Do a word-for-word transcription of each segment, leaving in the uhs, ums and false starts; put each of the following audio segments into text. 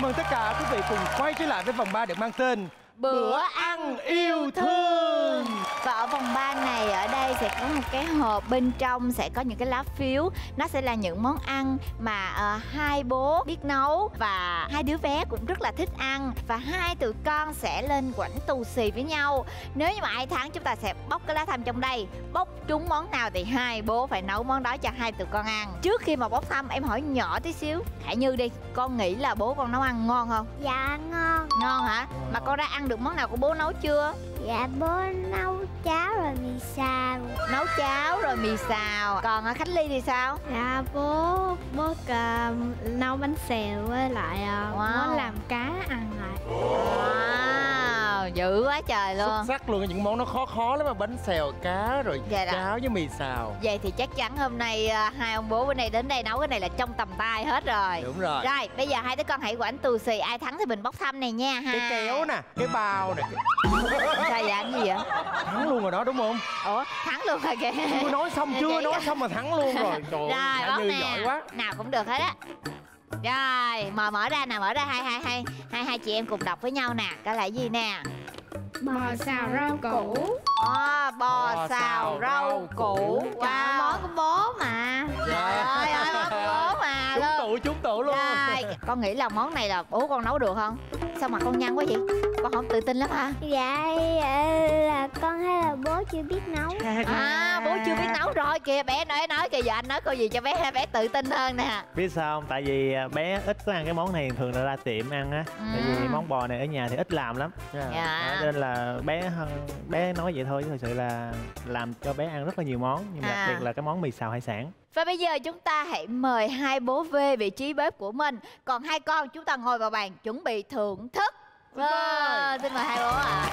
Chào mừng tất cả quý vị cùng quay trở lại với vòng ba được mang tên Bữa ăn yêu thương. Và ở vòng ba này, ở đây sẽ có một cái hộp, bên trong sẽ có những cái lá phiếu. Nó sẽ là những món ăn mà uh, hai bố biết nấu và hai đứa bé cũng rất là thích ăn. Và hai tụi con sẽ lên quảnh tù xì với nhau. Nếu như mà ai thắng, chúng ta sẽ bóc cái lá thăm trong đây. Bóc trúng món nào thì hai bố phải nấu món đó cho hai tụi con ăn. Trước khi mà bóc thăm, em hỏi nhỏ tí xíu. Khải Như đi, con nghĩ là bố con nấu ăn ngon không? Dạ ngon. Ngon hả? Mà con đã ăn được món nào của bố nấu chưa? Dạ bố nấu cháo rồi mì xào. Nấu cháo rồi mì xào. Còn Khánh Ly thì sao? Dạ bố bố uh, nấu bánh xèo với lại uh, wow. món làm cá ăn lại. Wow, dữ quá trời luôn. Xuất sắc luôn, những món nó khó khó lắm mà. Bánh xèo cá rồi dạ cháo với mì xào. Vậy thì chắc chắn hôm nay uh, hai ông bố bên đây đến đây nấu cái này là trong tầm tay hết rồi. Đúng rồi. Rồi bây giờ hai đứa con hãy quảnh tù xì, ai thắng thì mình bóc thăm này nha ha. Cái kéo nè, cái bao nè. Sao vậy, anh gì vậy? Thắng luôn rồi đó đúng không? Ủa thắng luôn rồi kìa. Chưa nói xong, chưa nói xong mà thắng luôn rồi. Trời ơi, rồi Như nè, giỏi quá. nào cũng được hết á. Rồi mở mở ra nè, mở ra hai hai hai hai hai chị em cùng đọc với nhau nè. Cái là gì nè? Bò xào rau củ. À, bò, bò xào rau củ. Wow, món của bố mà. Trời ơi ơi, món của bố mà. Trúng tụ, trúng tụ luôn. Rồi, con nghĩ là món này là bố con nấu được không? Sao mà con nhăn quá vậy? Con không tự tin lắm hả? Dạ là con thấy là bố chưa biết nấu. À, bố chưa biết nấu rồi kìa. Bé nói nói kìa, giờ anh nói câu gì cho bé bé tự tin hơn nè. Biết sao không? Tại vì bé ít có ăn cái món này, thường là ra tiệm ăn á. Ừ. Tại vì món bò này ở nhà thì ít làm lắm. Dạ. Đó, nên là bé bé nói vậy thôi, chứ thực sự là làm cho bé ăn rất là nhiều món, nhưng đặc à. biệt là cái món mì xào hải sản. Và bây giờ chúng ta hãy mời hai bố về vị trí bếp của mình. Còn hai con chúng ta ngồi vào bàn chuẩn bị thưởng thức. Vâng, xin mời hai bố ạ.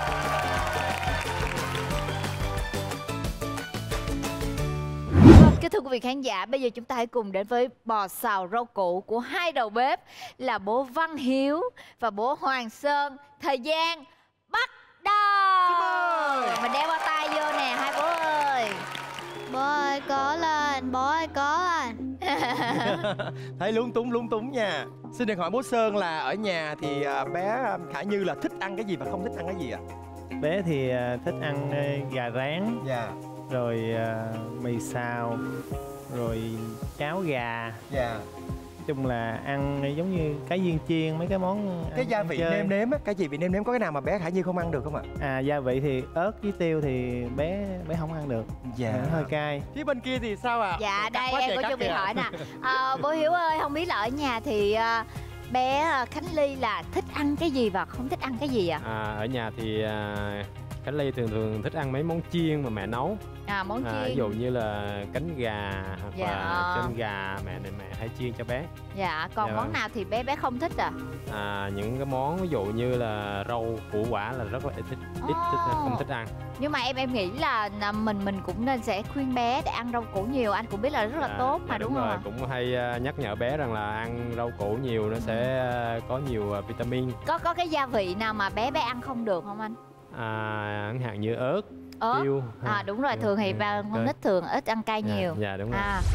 Vâng, kính thưa quý vị khán giả, bây giờ chúng ta hãy cùng đến với bò xào rau củ của hai đầu bếp là bố Văn Hiếu và bố Hoàng Sơn. Thời gian bắt đầu. Mình đeo bao tay vô nè hai bố ơi. Bố ơi cố lên, bố ơi cố lên. Thấy lúng túng lúng túng nha. Xin được hỏi bố Sơn là ở nhà thì bé Khải Như là thích ăn cái gì và không thích ăn cái gì ạ? Bé thì thích ăn gà rán. Dạ. Rồi uh, mì xào, rồi cháo gà. Dạ. Nói chung là ăn giống như cái viên chiên, mấy cái món cái gia vị nêm nếm á, cái gì vị nêm nếm có cái nào mà bé Khải Như không ăn được không ạ? À, gia vị thì ớt với tiêu thì bé bé không ăn được. Dạ. Nó hơi cay. Phía bên kia thì sao ạ? À? Dạ đây em có chuẩn bị hỏi nè. À, bố Hiếu ơi, không biết là ở nhà thì uh, bé Khánh Ly là thích ăn cái gì và không thích ăn cái gì ạ? À? À, ở nhà thì uh, Khánh Ly thường thường thích ăn mấy món chiên mà mẹ nấu. À, món chiên. À, ví dụ như là cánh gà hoặc dạ. là chân gà mẹ này mẹ hay chiên cho bé. Dạ, còn dạ. món nào thì bé bé không thích à? À, những cái món ví dụ như là rau củ quả là rất là ít thích, ít oh. thích không thích ăn. Nhưng mà em em nghĩ là mình mình cũng nên sẽ khuyên bé để ăn rau củ nhiều, anh cũng biết là rất là à, tốt mà dạ, đúng, đúng rồi. không? Cũng hay nhắc nhở bé rằng là ăn rau củ nhiều nó sẽ có nhiều vitamin. Có có cái gia vị nào mà bé bé ăn không được không anh? À, chẳng hạn như ớt, ớt. tiêu. À đúng rồi, thường thì ba con nít thường ít ăn cay dạ, nhiều. Dạ đúng rồi. À.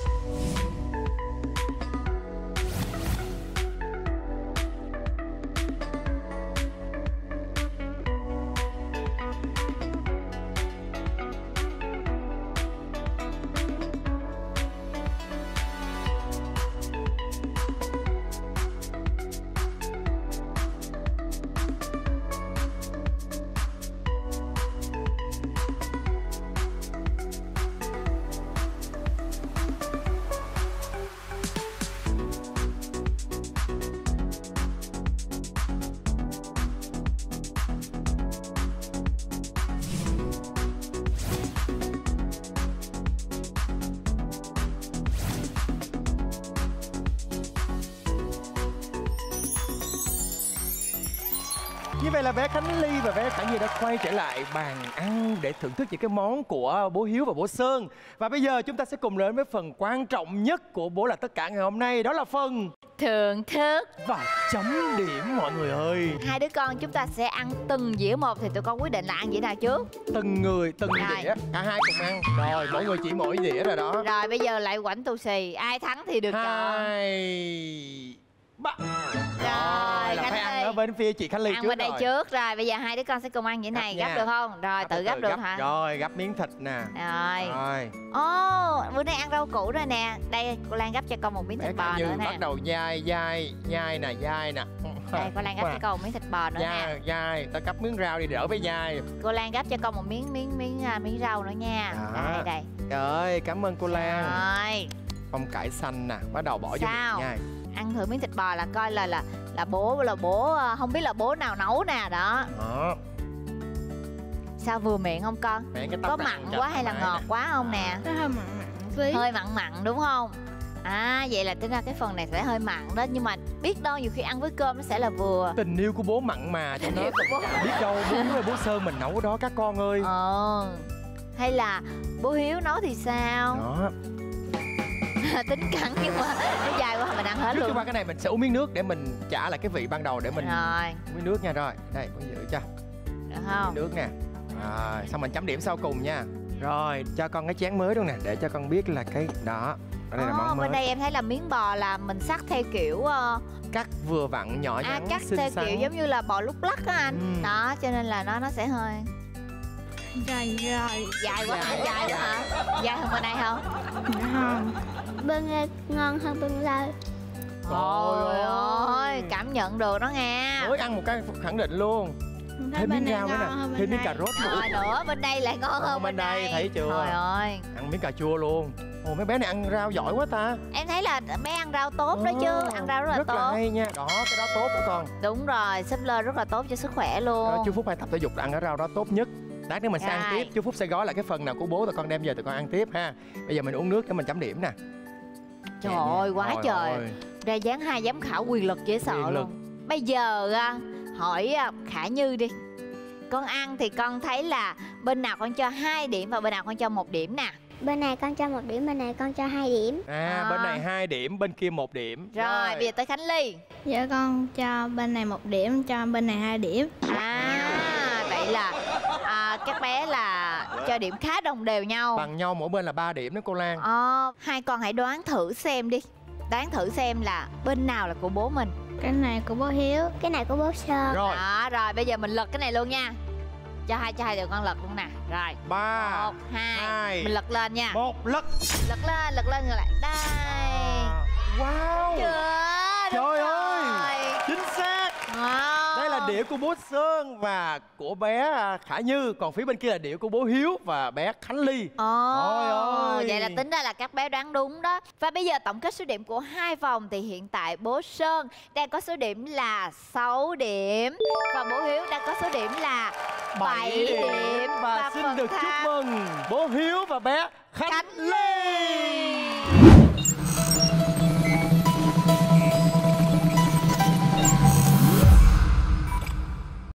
Như vậy là bé Khánh Ly và bé Khải Như đã quay trở lại bàn ăn để thưởng thức những cái món của bố Hiếu và bố Sơn. Và bây giờ chúng ta sẽ cùng đến với phần quan trọng nhất của Bố Là Tất Cả ngày hôm nay. Đó là phần thưởng thức và chấm điểm mọi người ơi. Hai đứa con chúng ta sẽ ăn từng dĩa một, thì tụi con quyết định là ăn dĩa nào trước? Từng người, từng rồi. Dĩa, cả hai cùng ăn. Rồi, mỗi người chỉ mỗi dĩa rồi đó. Rồi bây giờ lại quảnh tù xì, ai thắng thì được chọn. Hai, ba. Rồi, là Khánh phải ăn Ly. ở bên phía chị Khánh Ly Ăn trước bên đây rồi. trước rồi, bây giờ hai đứa con sẽ cùng ăn vậy này, Gắp gắp nha. được không? Rồi, tự từ gắp từ được hả? Rồi, gắp miếng thịt nè. Rồi. Rồi. Ồ, bữa nay ăn rau củ rồi nè. Đây, cô Lan gắp cho con một miếng Bé thịt Khả bò Như nữa nè. bắt đầu dai dai dai nè, dai nè. Đây, cô Lan gắp cho con một miếng thịt bò nữa nè. Dai dai, ta cắt miếng rau đi đỡ với dai. Cô Lan gắp cho con một miếng miếng miếng à, miếng rau nữa nha. Đó. Đây đây. Trời ơi, cảm ơn cô Lan. Rồi, Phong cải xanh nè, bắt đầu bỏ vô Sao? miệng nhai. ăn thử miếng thịt bò là coi là là là bố là bố à, không biết là bố nào nấu nè đó. Đó. Sao vừa miệng không con? Mẹ cái tóc Có này mặn cho quá hay là thoải mái ngọt nè. quá không nè? Nó hơi mặn mặn phí. Hơi mặn mặn đúng không? À vậy là tính ra cái phần này sẽ hơi mặn đó, nhưng mà biết đâu nhiều khi ăn với cơm nó sẽ là vừa. Tình yêu của bố mặn mà cho nó. Biết đâu bố với bố Sơn mình nấu đó các con ơi. Ờ. Hay là bố Hiếu nấu thì sao? Đó. Tính cắn nhưng mà nó dài quá mình ăn hết Trước khi luôn. qua cái này mình sẽ uống miếng nước để mình trả lại cái vị ban đầu để mình Rồi, uống miếng nước nha. Rồi, đây con giữ cho. được Miếng không? nước nè. Rồi, xong mình chấm điểm sau cùng nha. Rồi, cho con cái chén mới luôn nè để cho con biết là cái đó. Ở đây là Ồ, món mới. bên đây em thấy là miếng bò là mình sắc theo kiểu uh, Cắt vừa vặn nhỏ à, nhắn cắt xinh theo xắn. kiểu giống như là bò lúc lắc á anh. Ừ. Đó, cho nên là nó nó sẽ hơi Rồi rồi. dài quá hả? Dài quá hả? Dài hơn bên đây không? Dạ không. Bên đây ngon hơn bên đây. Trời ơi, cảm nhận được đó nghe. Mới ăn một cái khẳng định luôn. Thấy Thêm bên miếng này rau nữa ngon hơn nè, bên thêm miếng đây. cà rốt nữa. Rồi nữa, bên đây lại ngon Ngon hơn bên bên đây, đây. thấy chưa? Trời ơi, Ăn miếng cà chua luôn. Ồ, mấy bé này ăn rau giỏi quá ta. em thấy là bé ăn rau tốt đó chứ, Ồ, ăn rau rất là rất là tốt. hay nha. Đó, cái đó tốt đó con. Đúng rồi, súp lơ rất là tốt cho sức khỏe luôn. Đó, chú Phúc hay tập thể dục là ăn cái rau đó tốt nhất. Lát nữa mình sẽ ăn Rồi. tiếp. Chú Phúc sẽ gói lại cái phần nào của bố tụi con đem về tụi con ăn tiếp ha. Bây giờ mình uống nước để mình chấm điểm nè. Trời Nhẹ nhàng. ơi, quá Trời trời. ơi. Ra dáng hai giám khảo quyền lực dễ sợ Quyền lực. luôn. Bây giờ à, hỏi à, Khả Như đi. Con ăn thì con thấy là bên nào con cho hai điểm và bên nào con cho một điểm nè. Bên này con cho một điểm, bên này con cho hai điểm. À, À. bên này hai điểm, bên kia một điểm. Rồi, bây giờ tới Khánh Ly. Dạ con cho bên này một điểm, cho bên này hai điểm. À, vậy là à, các bé là cho điểm khá đồng đều nhau. Bằng nhau mỗi bên là ba điểm đó cô Lan. Ờ, hai con hãy đoán thử xem đi. Đoán thử xem là bên nào là của bố mình. Cái này của bố Hiếu. Cái này của bố Sơn. Rồi, Đó, rồi bây giờ mình lật cái này luôn nha. Cho hai cho hai tụi con lật luôn nè. Rồi, ba, một, hai. hai, Mình lật lên nha. một, lật. Lật lên, lật lên ngược lại. Đây. Wow. Chưa? Đúng Trời rồi. ơi, chính xác. Wow. Đây là đĩa của bố Sơn và của bé Khả Như. Còn phía bên kia là đĩa của bố Hiếu và bé Khánh Ly. Ồ, Trời ơi. vậy là tính ra là các bé đoán đúng đó. Và bây giờ tổng kết số điểm của hai vòng thì hiện tại bố Sơn đang có số điểm là sáu điểm và bố Hiếu đang có số điểm là bảy điểm. Và, xin phần được chúc thắng mừng bố Hiếu và bé Khánh, Khánh Ly.